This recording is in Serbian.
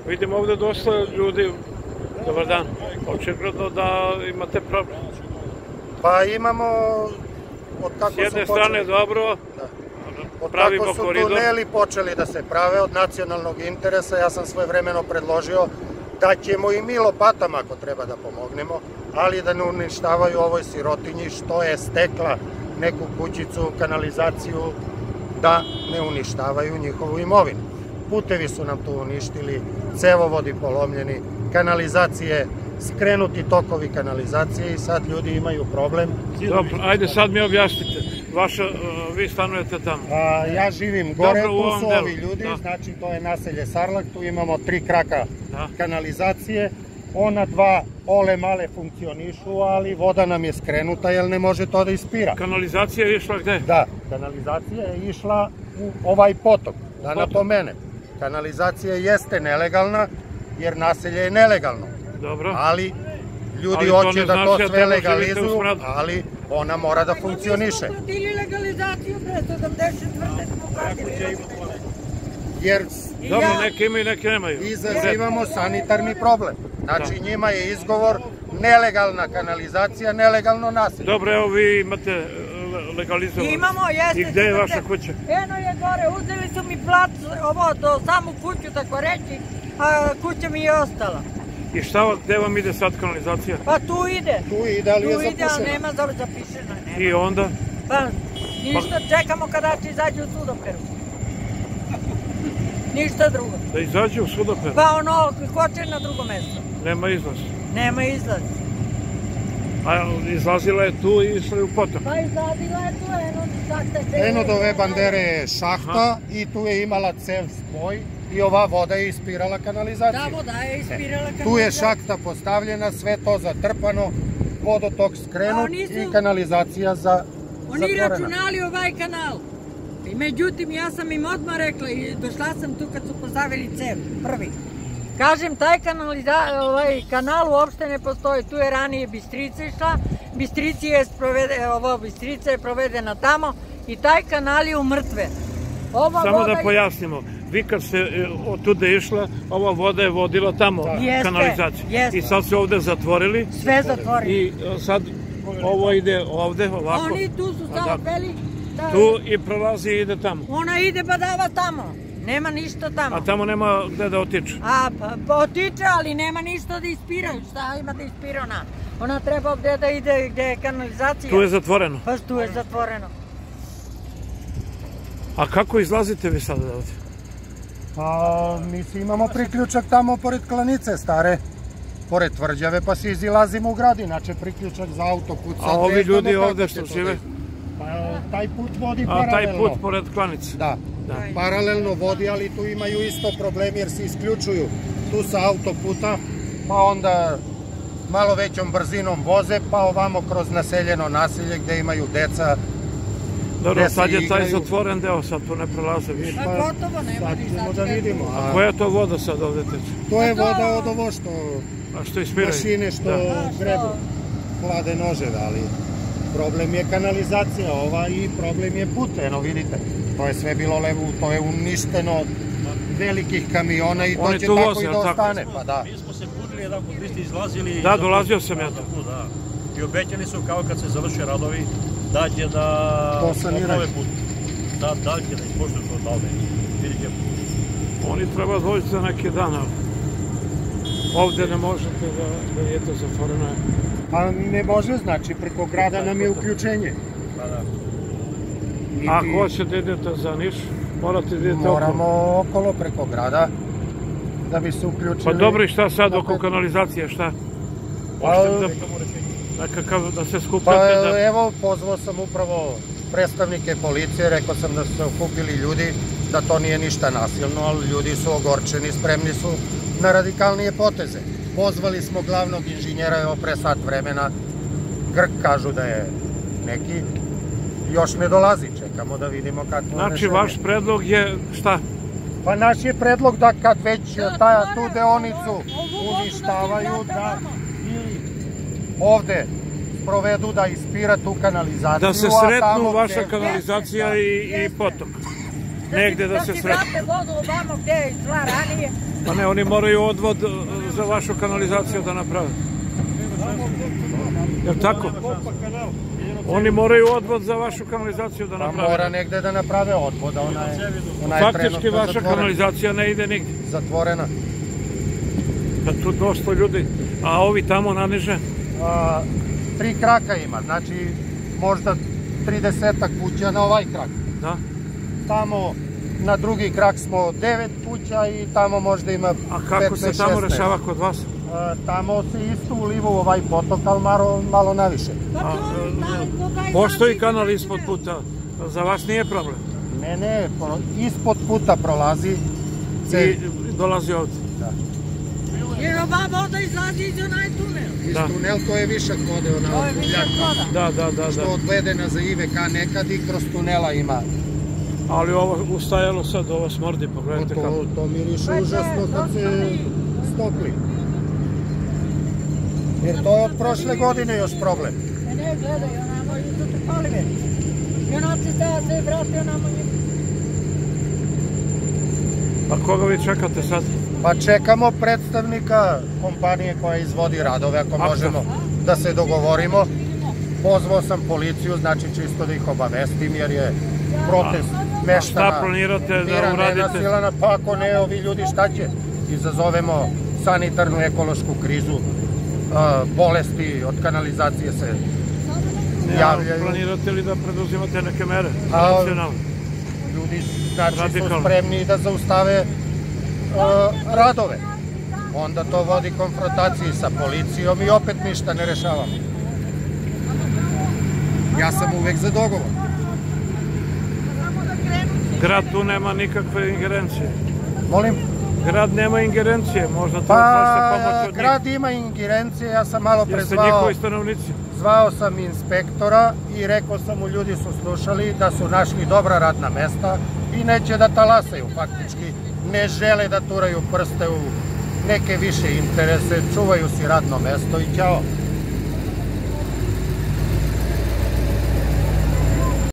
Vidim ovde dosta ljudi. Dobar dan. Očigledno da imate problem. Pa imamo, S jedne strane dobro, pravimo koridor. Od kako su tuneli počeli da se prave od nacionalnog interesa, ja sam svojevremeno predložio da ćemo i mi lopatama ako treba da pomognemo, ali da ne uništavaju ovoj sirotinji što je stekla neku kućicu, kanalizaciju, da ne uništavaju njihovu imovinu. Putevi su nam tu uništili, cevovodi polomljeni, kanalizacije, skrenuti tokovi kanalizacije i sad ljudi imaju problem. Dobro, ajde sad mi objasnite. Vi stanujete tamo. Ja živim gore, tu su ovi ljudi, znači to je naselje Sarlak, tu imamo 3 kraka kanalizacije. Ona 2 ole male funkcionišu, ali voda nam je skrenuta jer ne može to da ispira. Kanalizacija je išla gde? Da, kanalizacija je išla u ovaj potok, da napomenem. Kanalizacija jeste nelegalna jer naselje je nelegalno. Dobro. Ali ljudi hoće da to sve legalizuju, ali ona mora da funkcioniše. Ili legalizaciju pre 74. Jer dobro, neki imaju, neki nemaju. Izazivamo sanitarni problem. Znači njima je izgovor nelegalna kanalizacija, nelegalno naselje. Dobro, evo vi imate legalizovano. Imamo, jeste. I gde je vaša kuća? Eno je gore, uzeli su mi plac, ovo do samu kuću, tako reći, a kuća mi je ostala. I gde vam ide sad kanalizacija? Pa tu ide. Tu ide, ali je zapušena. Tu ide, ali nema zapišena. I onda? Pa ništa, čekamo kada će izađu u sudoperu. Ništa drugo. Da izađe u sudoperu? Pa ono, hoće na drugo mesto. Nema izlaz? Nema izlaz. A izlazila je tu i išla je u potok? Pa izlazila je tu, eno do ove bandere je šahta i tu je imala cev spoj i ova voda je ispirala kanalizaciju. Da, voda je ispirala kanalizaciju. Tu je šahta postavljena, sve to zatrpano, vodotok skrenut i kanalizacija zatvorena. Oni računali ovaj kanal. Međutim, ja sam im odmah rekla i došla sam tu kad su postavili cev, prvi. Kažem, taj kanal uopšte ne postoji, tu je ranije Bistrica išla, Bistrica je provedena tamo i taj kanal je u mrtve. Samo da pojasnimo, vi kad ste od tuda išla, ova voda je vodila tamo kanalizaciju. I sad su ovde zatvorili. Sve zatvorili. I sad ovo ide ovde, ovako. Oni tu su samo peli. Tu i prolazi i ide tamo. Ona ide badava tamo. Nema ništa tamo. A tamo nema gde da otiče? Pa otiče, ali nema ništa da ispiraju. Šta ima da ispira ona? Ona treba gde da ide, gde je kanalizacija. Tu je zatvoreno? Pa tu je zatvoreno. A kako izlazite vi sada ovde? Pa mi imamo priključak tamo pored klanice stare, pored tvrđave, pa se izilazimo u grad, inače priključak za autoput. A ovi ljudi ovde što žive? Pa taj put vodi paralelno. A taj put pored klanice? Da, paralelno vodi, ali tu imaju isto problem jer se isključuju tu sa autoputa, pa onda malo većom brzinom voze, pa ovamo kroz naseljeno naselje gde imaju deca. Dobro, sad je taj zatvoren deo, sad tu ne prelaze više. Pa gotovo, nema ništa. A koja je to voda sad ovde teče? To je voda od ovo što mašine što grebu, hlade noževe, ali problem je kanalizacija ova i problem je put, eno vidite. To je sve bilo levo, to je uništeno od velikih kamiona i to će tako i da ostane. Mi smo se budili jedan put, vi ste izlazili... Da, dolazio sam ja to. I obećani su kao kad se završe radovi da će da obnove put. Da će da ispoštuju to da ovde. Vidit ćemo. Oni treba doći za neke dana. Ovde ne možete da je to zatvoreno. Pa ne može, znači preko grada nam je uključenje. Ako hoćete da idete za Niš, morate da idete okolo. Moramo okolo preko grada da bi se uključili. Pa dobro, i šta sad oko kanalizacije, šta? Nekakav da se skupate? Pa evo, pozvao sam upravo predstavnike policije, rekao sam da su se okupili ljudi, da to nije ništa nasilno, ali ljudi su ogorčeni, spremni su na radikalnije poteze. Pozvali smo glavnog inženjera, evo pre sat vremena, Grk kažu da je neki, još ne dolazi, čekamo da vidimo kako rešenje. Znači, vaš predlog je šta? Pa naš je predlog da kad već tu deonicu uništavaju, da ili ovde provedu da ispira tu kanalizaciju. Da se sretnu vaša kanalizacija i potok. negde da se sretne. Da si vrate vodu ovamo gde je išla ranije. Pa ne, oni moraju odvod za vašu kanalizaciju da naprave. Jel' tako? Oni moraju odvod za vašu kanalizaciju da naprave. Pa mora negde da naprave odvod, ona je trenutno zatvorena. Faktički vaša kanalizacija ne ide nigde. Zatvorena. Da tu dosta ljudi, a ovi tamo naniže? 3 kraka ima, znači možda 30-ak kuća na ovaj krak. Da. Tamo na drugi krak smo 9 kuća i tamo možda ima 15-16. A kako se tamo rešava kod vas? Tamo se isto uliva u ovaj potok, ali malo naviše. Postoji kanal ispod puta, za vas nije problem? Ne, ispod puta prolazi i dolazi ovdje. Da. Jer ova voda izlazi iz onaj tunel. Iz tunel to je višak vode, ona voda. Da. Što odvedena za IVK nekad i kroz tunela ima. Ali ovo ustajalo sad, ovo smrdi, pogledajte kako. To miriše užasno kad se stopli. Jer to je od prošle godine još problem. Ne, gledaj, onamo isto te palive. I ona se vrati, onamo njim. Pa koga vi čekate sad? Pa čekamo predstavnika kompanije koja izvodi radove, ako možemo da se dogovorimo. Pozvao sam policiju, znači čisto da ih obavestim, jer je protest meštana. Šta planirate da uradite? Nenasilana, pa ako ne, ovi ljudi šta će? Izazovemo sanitarnu ekološku krizu, bolesti od kanalizacije se javljaju. Planirate li da preduzimate neke mere? Ljudi znači su spremni da zaustave radove. Onda to vodi konfrontaciji sa policijom i opet ništa ne rešavamo. Ja sam uvek za dogovor. Grad tu nema nikakve ingerencije. Molim? Grad nema ingerencije, možda to možete pomoći od njih. Grad ima ingerencije, ja sam malo pre Jeste njihovi stanovnici? Zvao sam inspektora i rekao sam mu, ljudi su slušali da su našli dobra radna mesta i neće da talasaju faktički. Ne žele da turaju prste u neke više interese, čuvaju si radno mesto i ćao.